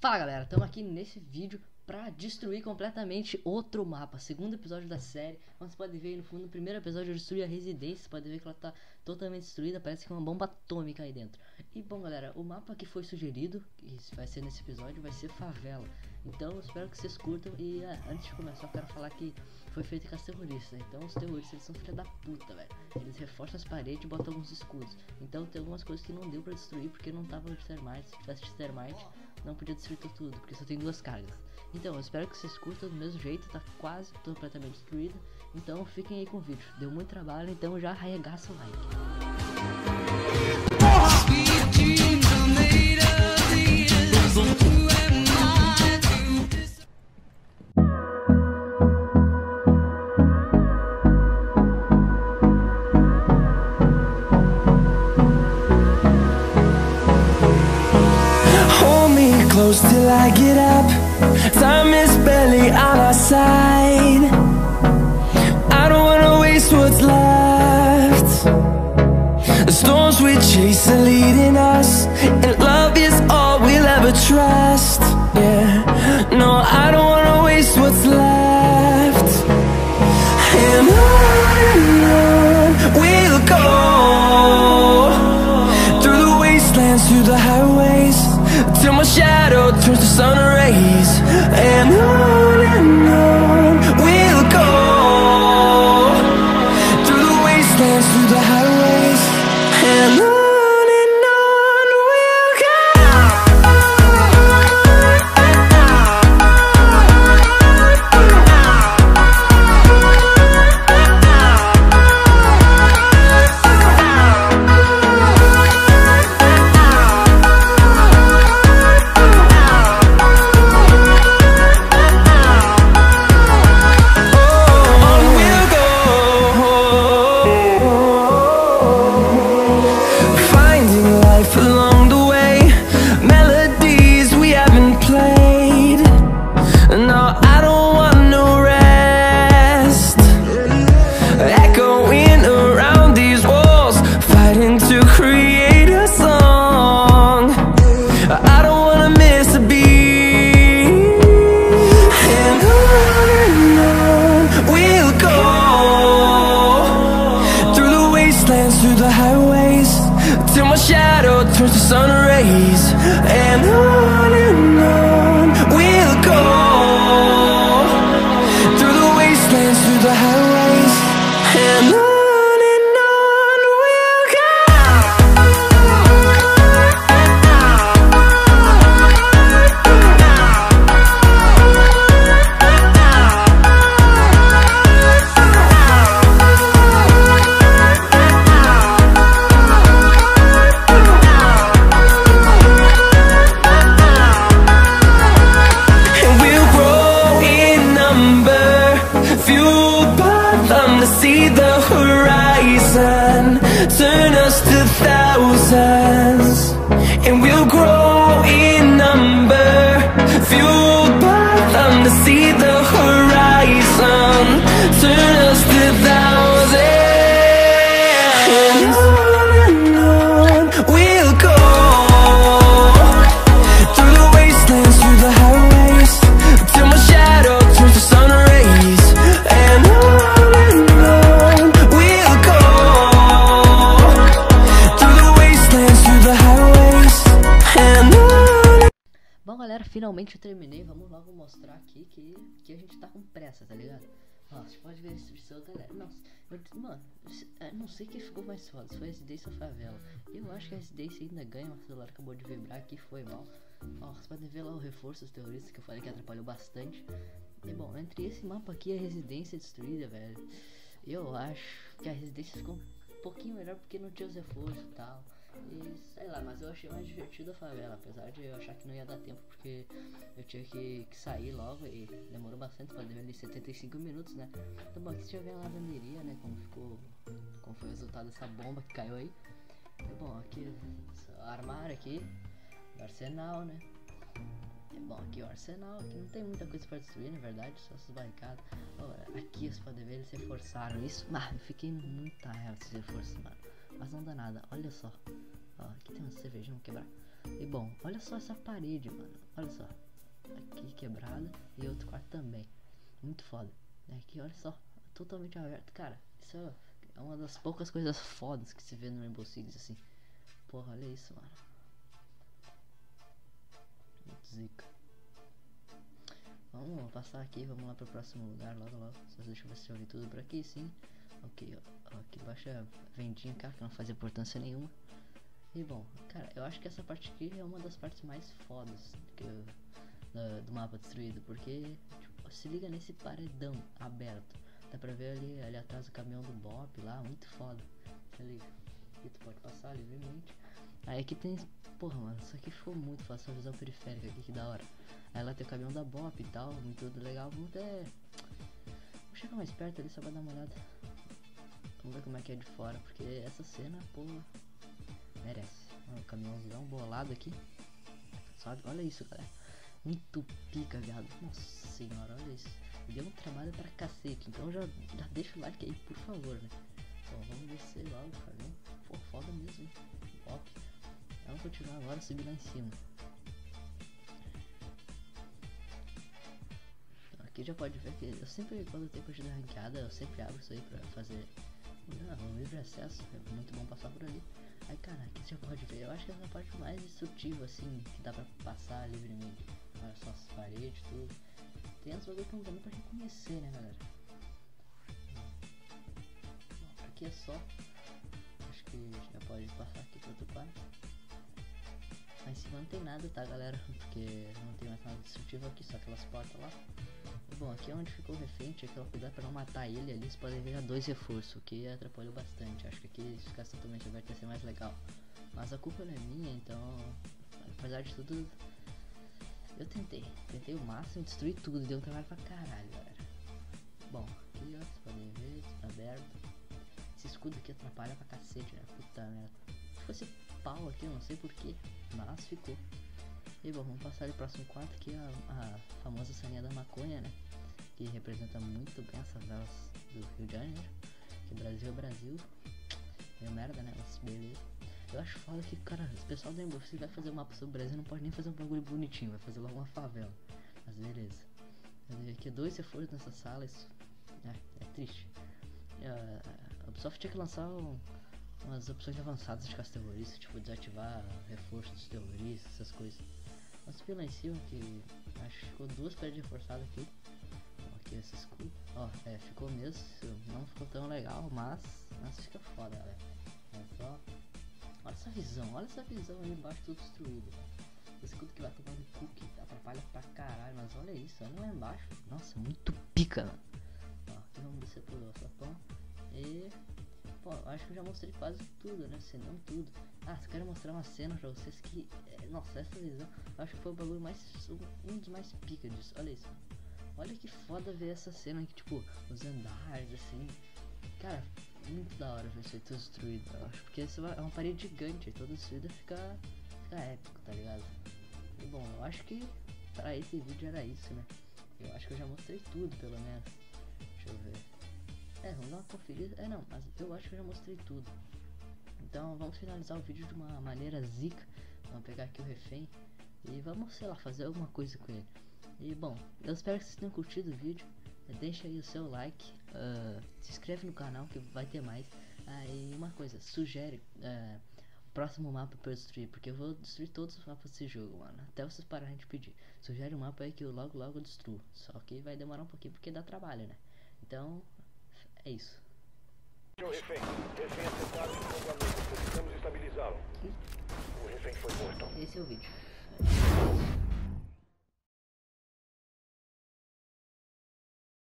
Fala galera, estamos aqui nesse vídeo pra destruir completamente outro mapa, segundo episódio da série. Como você pode ver aí no fundo, no primeiro episódio eu destruí a residência. Você pode ver que ela tá totalmente destruída, parece que é uma bomba atômica aí dentro. E bom galera, o mapa que foi sugerido, e vai ser nesse episódio, vai ser favela. Então eu espero que vocês curtam. E antes de começar eu quero falar que foi feito com as terroristas. Então os terroristas eles são filha da puta, velho. Eles reforçam as paredes e botam alguns escudos. Então tem algumas coisas que não deu pra destruir porque não tava de termite. Se tivesse de termite não podia destruir tudo, porque só tem duas cargas. Então eu espero que vocês curtam do mesmo jeito. Tá quase completamente destruída. Então fiquem aí com o vídeo. Deu muito trabalho, então já arregaça o like. Close till I get up. Time is barely on our side. I don't wanna waste what's left. The storms we chase are leading us, and love is all we'll ever trust. Yeah, no, I don't wanna waste what's left. And on we'll go, through the wastelands, through the highways, till my shadow turns to sun rays. And on we'll go, through the wastelands, through the highways. And on we'll go. Through the highways, till my shadow turns to sun rays. And on we'll go, through the wastelands, through the highways. And on. See the horizon turn us to thousands, and we'll grow in number, fueled by them. To see the horizon turn us to thousands, and on we'll go, through the wastelands, through the highways, till my shadow turns to sun rays. And bom galera, finalmente eu terminei. Vamos logo mostrar aqui que a gente tá com pressa, tá ligado? Ó, você pode ver a descrição, galera. Nossa, mano, não sei quem ficou mais foda, se foi a residência ou a favela. Eu acho que a residência ainda ganha. O celular acabou de vibrar aqui, foi mal. Ó, você pode ver lá o reforço dos terroristas que eu falei que atrapalhou bastante. E bom, entre esse mapa aqui e a residência destruída, velho, eu acho que a residência ficou um pouquinho melhor porque não tinha os reforços e tal. E sei lá, mas eu achei mais divertido a favela, apesar de eu achar que não ia dar tempo porque eu tinha que sair logo e demorou bastante, pode ver ali 75 minutos, né? Então bom, aqui você já vê a lavanderia, né, como foi o resultado dessa bomba que caiu aí. E bom, aqui o armário aqui, o arsenal, né? E bom, aqui o arsenal, aqui não tem muita coisa pra destruir, na verdade, só essas barricadas. Aqui você pode ver, eles reforçaram isso, mas eu fiquei muita raiva desses reforços, mano. Mas não dá nada, olha só. Ó, aqui tem uma cervejinha, vamos quebrar. E bom, olha só essa parede, mano. Olha só. Aqui quebrada e outro quarto também. Muito foda. Aqui, olha só. Totalmente aberto. Cara, isso é uma das poucas coisas fodas que se vê no Rainbow Six, assim. Porra, olha isso, mano. Muito zica. Vamos passar aqui, vamos lá pro próximo lugar logo. Só deixa eu ver se eu vi tudo por aqui, sim. Ok, ó, aqui embaixo é a vendinha, cara, que não faz importância nenhuma. E bom, cara, eu acho que essa parte aqui é uma das partes mais fodas do mapa destruído, porque tipo, se liga nesse paredão aberto. Dá pra ver ali atrás o caminhão do Bop lá, muito foda. Se liga. Aqui tu pode passar livremente. Aí aqui tem. Porra, mano, isso aqui ficou muito fácil, essa visão periférica aqui, que da hora. Aí lá tem o caminhão da Bop e tal, muito legal. Vamos chegar mais perto ali só pra dar uma olhada. Vamos ver como é que é de fora, porque essa cena, porra, merece. O caminhãozão bolado aqui. Sabe? Olha isso, galera. Muito pica, viado. Nossa senhora, olha isso. Deu um trabalho pra cacete, então já deixa o like aí, por favor, né? Então vamos descer logo, tá vendo? Pô, foda mesmo, Bop. Vamos continuar agora, subir lá em cima. Aqui já pode ver que eu sempre, quando eu tenho partida ranqueada, eu sempre abro isso aí pra fazer um livre acesso. É muito bom passar por ali. Aí, cara, aqui você já pode ver, eu acho que essa é a parte mais destrutiva, assim, que dá pra passar livremente. Olha só as paredes, tudo. Tem as bagulho que não dá nem pra reconhecer, né, galera? Bom, aqui é só. Acho que já pode passar aqui pro outro quarto. Lá em cima não tem nada, tá, galera? Porque não tem mais nada destrutivo aqui, só aquelas portas lá. E, bom, aqui é onde ficou o refém, tinha que cuidar pra não matar ele ali. Vocês podem ver já 2 reforços, o que atrapalhou bastante. Acho que aqui, se ficasse totalmente aberto, ia ser mais legal. Mas a culpa não é minha, então, apesar de tudo, eu tentei o máximo, destruir tudo, deu um trabalho pra caralho, galera. Bom, aqui ó, vocês podem ver, tá aberto. Esse escudo aqui atrapalha pra cacete, né? Puta merda. Se fosse pau aqui, eu não sei porquê, mas ficou. E bom, vamos passar ali pro próximo quarto, que é a famosa salinha da maconha, né? Que representa muito bem as favelas do Rio de Janeiro. Que Brasil é Brasil. É merda, né? Mas beleza. Eu acho foda que, cara, o pessoal do Rainbow Six vai fazer um mapa sobre o Brasil, não pode nem fazer um bagulho bonitinho, vai fazer logo uma favela. Mas beleza. Aqui 2 reforços nessa sala, isso é triste. A Ubisoft tinha que lançar umas opções avançadas de caça terrorista, tipo desativar reforço dos terroristas, essas coisas. Mas subir lá em cima, que acho que ficou 2 paredes reforçadas aqui. Ó, aqui esse escudo. Ó, ficou mesmo, não ficou tão legal, mas fica foda, galera. Olha só. Olha essa visão aí embaixo, tudo destruído. Esse escudo que vai tomar no cu, que atrapalha pra caralho, mas olha isso, olha lá embaixo. Nossa, muito pica, mano. Ó, aqui vamos descer pro sapão. E... Pô, acho que eu já mostrei quase tudo, né? Se não tudo. Eu quero mostrar uma cena pra vocês que... nossa, essa visão, eu acho que foi o bagulho mais... um dos mais pica disso, olha isso. Olha que foda ver essa cena aqui, tipo, os andares, assim. Cara, muito da hora ver isso aí tudo destruído, eu acho. Porque isso é uma parede gigante, toda destruída fica épico, tá ligado? E bom, eu acho que pra esse vídeo era isso, né? Eu acho que eu já mostrei tudo, pelo menos. Deixa eu ver. Vamos dar uma conferida. Não, mas eu acho que eu já mostrei tudo. Então vamos finalizar o vídeo de uma maneira zica. Vamos pegar aqui o refém e vamos, sei lá, fazer alguma coisa com ele. E bom, eu espero que vocês tenham curtido o vídeo. Deixa aí o seu like, se inscreve no canal que vai ter mais. E uma coisa, sugere o próximo mapa pra eu destruir, porque eu vou destruir todos os mapas desse jogo, mano, até vocês pararem de pedir. Sugere um mapa aí que eu logo eu destruo, só que vai demorar um pouquinho porque dá trabalho, né? Então, é isso. Refém acertado em fogo amigo. Precisamos estabilizá-lo. O refém foi morto. Esse é o vídeo.